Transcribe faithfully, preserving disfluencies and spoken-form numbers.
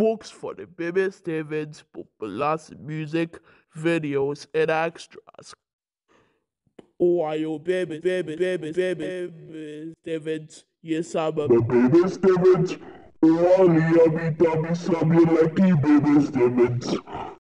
books for the Baby Stevens popular music videos and extras. Oh, are you baby, baby, baby, baby, baby Stevens? Yes, I'm a The Baby Stevens, only a bit of me, some you lucky Baby Stevens.